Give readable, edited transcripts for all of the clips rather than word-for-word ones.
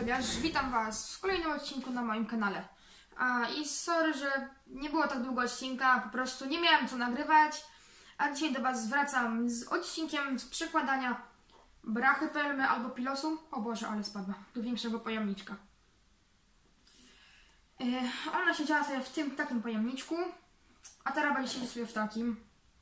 Tobiasz, witam Was w kolejnym odcinku na moim kanale. I sorry, że nie było tak długo odcinka, po prostu nie miałem co nagrywać, a dzisiaj do Was wracam z odcinkiem z przekładania brachy pelmy albo pilosu. O Boże, ale spadła, do większego pojemniczka. Ona siedziała sobie w tym takim pojemniczku, a teraz będzie siedzieć sobie w takim.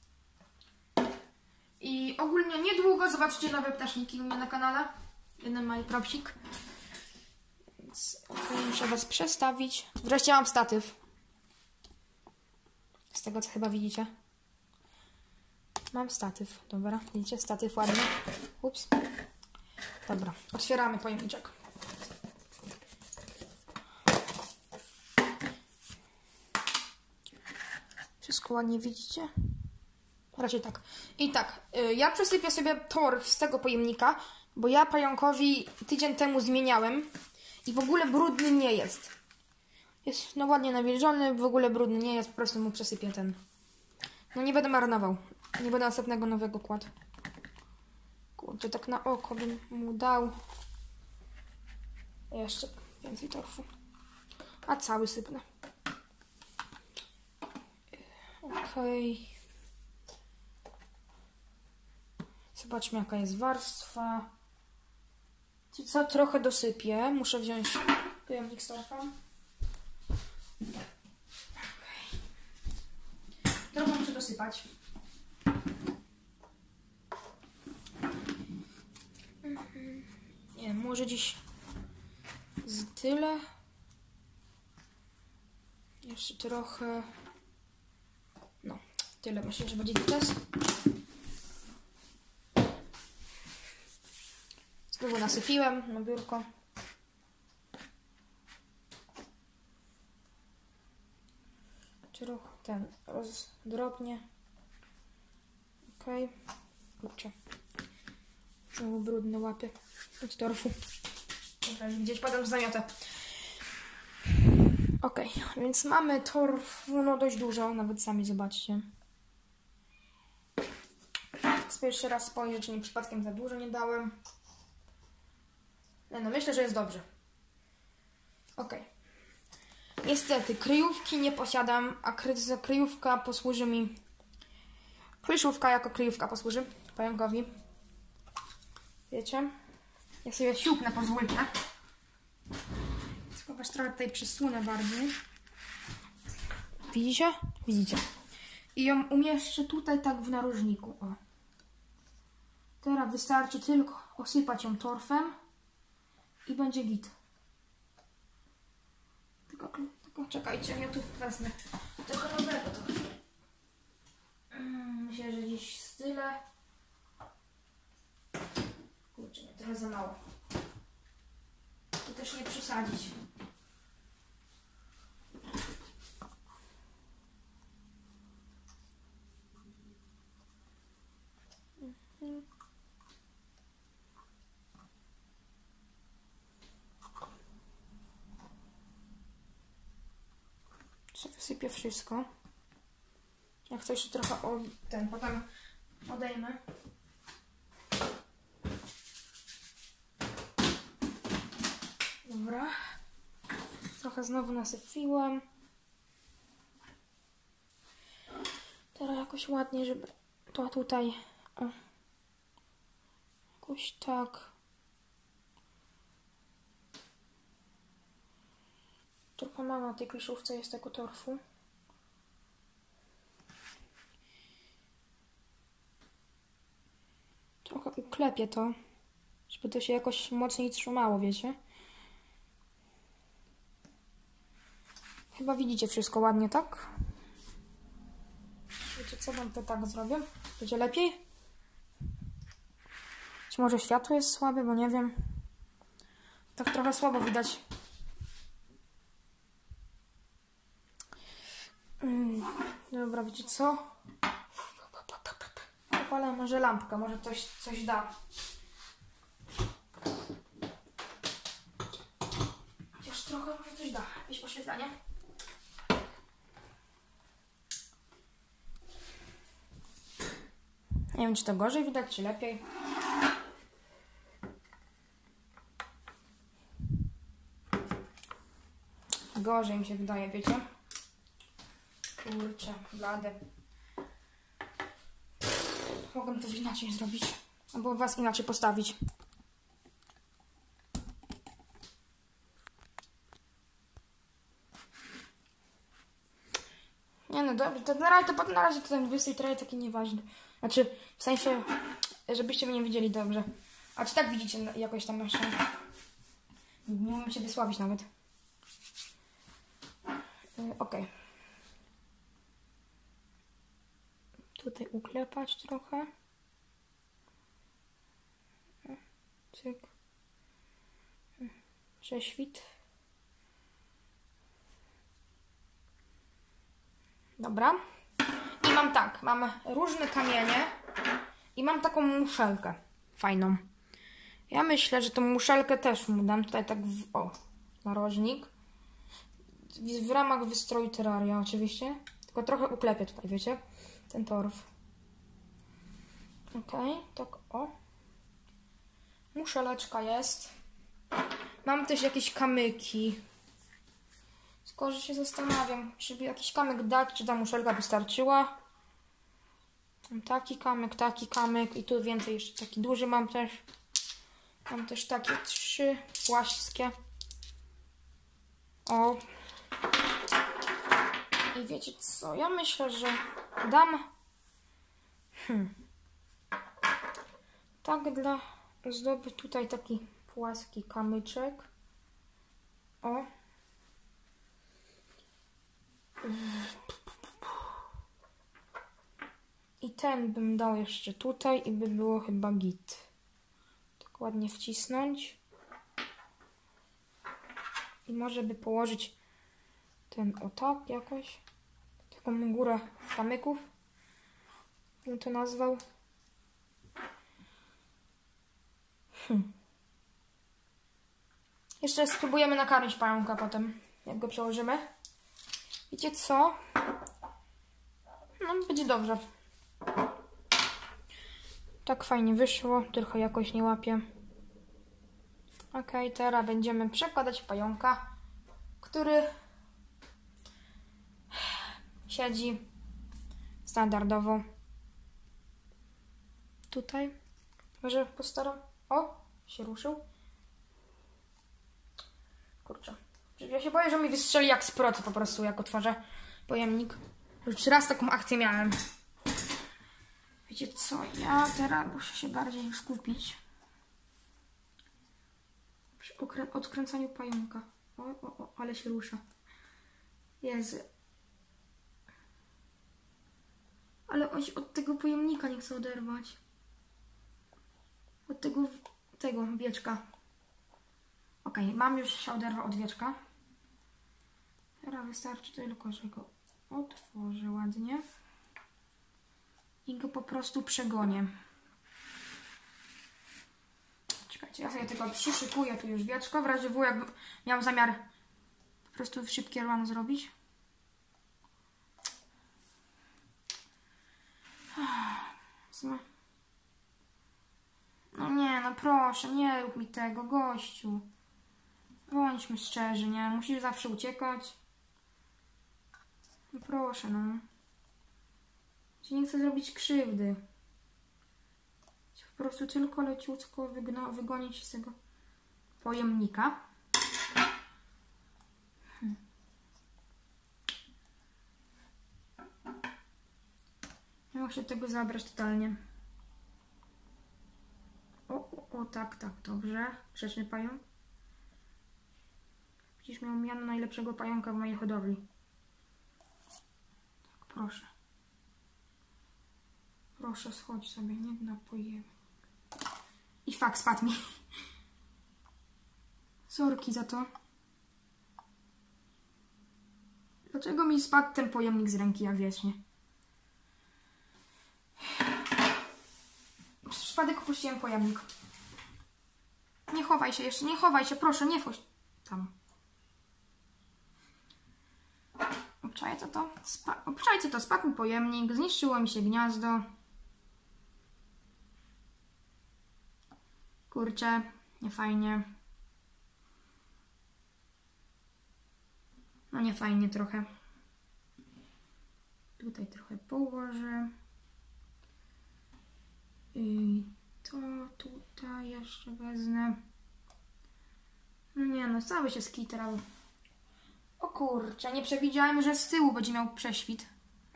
I ogólnie niedługo zobaczycie nowe ptaszniki u mnie na kanale. Jeden mały propsik. Więc muszę Was przestawić. Wreszcie mam statyw. Z tego co chyba widzicie. Mam statyw. Dobra, widzicie? Statyw ładny. Ups. Dobra, otwieramy pojemniczek. Wszystko ładnie widzicie? Raczej tak. I tak, ja przesypię sobie torf z tego pojemnika, bo ja pająkowi tydzień temu zmieniałem i w ogóle brudny nie jest. Jest no ładnie nawilżony, w ogóle brudny nie jest, po prostu mu przesypię ten. No nie będę marnował. Nie będę następnego nowego kładł. Kurczę, tak na oko bym mu dał. Jeszcze więcej torfu. A cały sypnę. Okej. Zobaczmy jaka jest warstwa. Co trochę dosypię. Muszę wziąć pojemnik z torfem. Okay. Trochę muszę dosypać. Nie wiem, może dziś z tyle. Jeszcze trochę. No, tyle. Myślę, że będzie gites. Znowu nasypiłem na biurko. Trochę ten rozdrobnie. Okej. Kurczę. Znowu brudne łapy od torfu. Dobra, gdzieś potem zamiotę. Okej, więc mamy torf no dość dużo, nawet sami zobaczcie. Tak sobie jeszcze raz spojrzę, czy nie przypadkiem za dużo nie dałem. No myślę, że jest dobrze. Okej. Niestety, kryjówki nie posiadam, a kryjówka posłuży mi... Kryszówka jako kryjówka posłuży pająkowi. Wiecie? Ja sobie siłknę, pozwólcie. Tylko was trochę tutaj przysunę bardziej. Widzicie? Widzicie. I ją umieszczę tutaj tak w narożniku. O. Teraz wystarczy tylko osypać ją torfem. I będzie git. Tylko czekajcie, ja tu wezmę tego nowego. Myślę, że gdzieś z tyle. Kurczę, nie, trochę za mało. Tu też nie przesadzić. Wysypię wszystko. Jak chcę jeszcze trochę potem odejmę. Dobra. Trochę znowu nasypiłam. Teraz jakoś ładnie, żeby to tutaj jakoś tak. Trochę mało na tej kryszówce jest tego torfu. Trochę uklepię to, żeby to się jakoś mocniej trzymało, wiecie? Chyba widzicie wszystko ładnie, tak? Wiecie co, wam to tak zrobię? Będzie lepiej? Czy może światło jest słabe, bo nie wiem. Tak trochę słabo widać. Dobra, wiecie co? Opalę może lampkę, może coś da. Chociaż trochę może coś da. Jakieś oświetlenie. Nie wiem, czy to gorzej widać, czy lepiej. gorzej mi się wydaje, wiecie? Kurczę, blade. Mogę to inaczej zrobić. Albo was inaczej postawić. Nie no, dobrze, to na razie to ten wystrój taki nieważny. Znaczy, w sensie, żebyście mnie widzieli dobrze. A czy tak widzicie jakoś tam nasze... Nie umiem się wysławić nawet. Okej. Tutaj uklepać trochę. Cyk. Prześwit. Dobra. I mam tak, mam różne kamienie i mam taką muszelkę fajną. Ja myślę, że tą muszelkę też mu dam tutaj tak narożnik. W ramach wystroju terraria oczywiście. Tylko trochę uklepię tutaj, wiecie? Ten torf. Okej, tak o. Muszeleczka jest. Mam też jakieś kamyki. Tylko, że się zastanawiam, czy by jakiś kamyk dać, czy ta muszelka wystarczyła. Mam taki kamyk i tu więcej jeszcze taki duży mam też. Mam też takie 3 płaskie. O. I wiecie co? Ja myślę, że dam tak dla ozdoby tutaj taki płaski kamyczek. O. I ten bym dał jeszcze tutaj i by było chyba git. Tak ładnie wcisnąć. I może by położyć ten o tak jakoś. Taką górę kamyków. Bym to nazwał. Jeszcze spróbujemy nakarmić pająka potem, jak go przełożymy. Wiecie co? No, będzie dobrze. Tak fajnie wyszło, tylko jakoś nie łapię. Okej, teraz będziemy przekładać pająka, który siedzi standardowo. Tutaj. Może postaram. O, się ruszył. Kurczę. Ja się boję, że mi wystrzeli jak z procy po prostu, jak otworzę pojemnik. Już raz taką akcję miałem. Wiecie co? Ja teraz muszę się bardziej skupić przy odkręcaniu pająka. O, ale się rusza. Jezu. Ale on się od tego pojemnika nie chce oderwać. Od tego wieczka. Okej, mam już się oderwał od wieczka. Teraz wystarczy tylko, że go otworzę ładnie. I go po prostu przegonię. Czekajcie, ja sobie tylko przyszykuję tu już wieczko. W razie W, jakbym miał zamiar po prostu szybkie run zrobić. No nie, no proszę, nie rób mi tego, gościu. Bądźmy szczerzy, nie? Musisz zawsze uciekać. No proszę, no. Ci nie chcę zrobić krzywdy. Chcę po prostu tylko leciutko wygonić z tego pojemnika. Nie muszę tego zabrać totalnie. O, tak, dobrze. Grzeczny pająk. Przecież miał miano najlepszego pająka w mojej hodowli. Tak, proszę. Proszę, schodź sobie, nie napojemy. I fakt, spadł mi. Sorki za to. Dlaczego mi spadł ten pojemnik z ręki, ja wiecznie? Przez przypadek opuściłem pojemnik. Nie chowaj się jeszcze, nie chowaj się, proszę, nie wchodź tam. Obczajcie to, spadł mi pojemnik, zniszczyło mi się gniazdo. Kurczę, nie fajnie. No nie fajnie trochę. Tutaj trochę położę. I to tutaj jeszcze wezmę. No nie no, cały się skitrał. O kurczę, nie przewidziałem, że z tyłu będzie miał prześwit.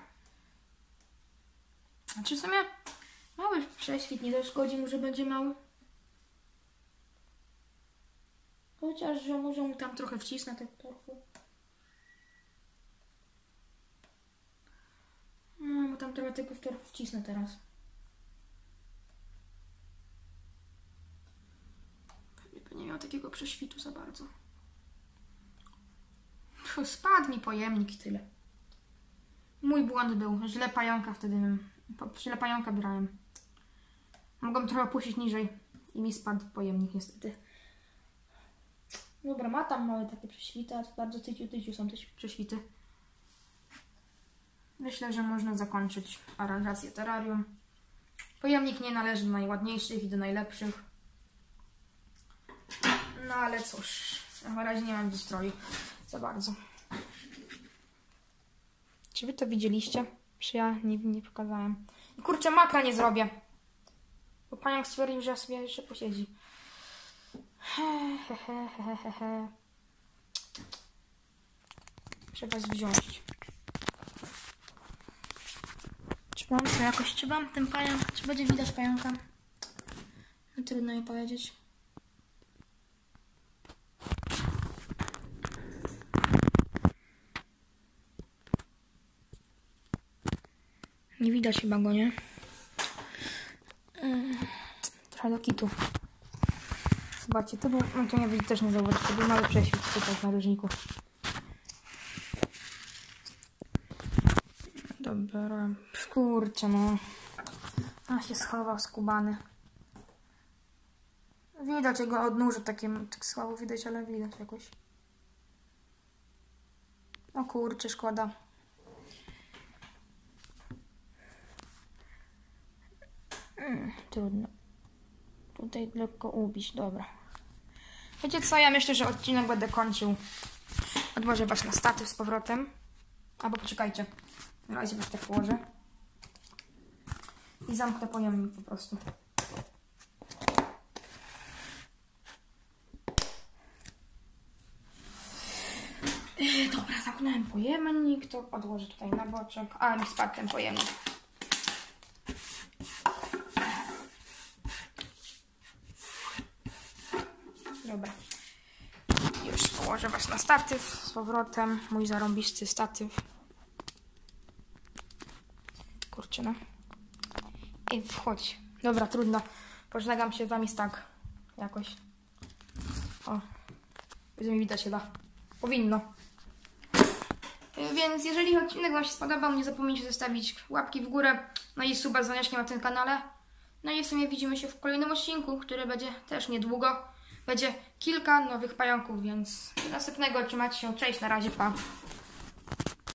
Znaczy w sumie mały prześwit nie zaszkodzi mu, że będzie miał. Chociaż, że może mu tam trochę wcisnę tego torfu. No, mu tam trochę tego torfu wcisnę teraz. Pewnie nie miał takiego prześwitu za bardzo. Spadł mi pojemnik i tyle. Mój błąd był. Źle pająka wtedy. Źle pająka brałem. Mogłem trochę opuścić niżej. I mi spadł pojemnik niestety. Dobra, ma tam małe takie prześwity, a to bardzo tyciu są te prześwity. Myślę, że można zakończyć aranżację terrarium. Pojemnik nie należy do najładniejszych i do najlepszych. No ale cóż, na razie nie mam wystroju za bardzo. Czy wy to widzieliście? Czy ja nie pokazałem? Kurczę, makra nie zrobię. Bo pająk stwierdził, że sobie jeszcze posiedzi. Trzeba wziąć. Czy mam ten pająk? Czy będzie widać pająka? No, trudno mi powiedzieć. Nie widać chyba go, nie? Trochę do kitu. Zobaczcie, to był... No to nie też nie zauważyć, to był mały prześwit tutaj w narożniku. Dobra. Kurczę, no. A się schował skubany. Widać jego odnóże takie, tak słabo widać, ale widać jakoś. O kurczę, szkoda. Trudno. Tutaj lekko ubić, dobra. Wiecie co, ja myślę, że odcinek będę kończył. Odłożę was na statyw z powrotem. Albo poczekajcie. Na razie was tak położę. I zamknę pojemnik po prostu. Dobra, zamknąłem pojemnik, to odłożę tutaj na boczek. A, mi spadł ten pojemnik. Dobra. Już położę was na statyw z powrotem. Mój zarąbisty statyw. Kurczę, no. I wchodź. Dobra, trudno. Pożegnam się z wami tak. Jakoś. O. Będzie mi widać chyba. Powinno. Więc jeżeli odcinek wam się spodobał, nie zapomnijcie zostawić łapki w górę. No i suba z dzwoneczkiem na tym kanale. No i w sumie widzimy się w kolejnym odcinku, który będzie też niedługo. Będzie kilka nowych pająków, więc do następnego. Trzymajcie się. Cześć, na razie, pa.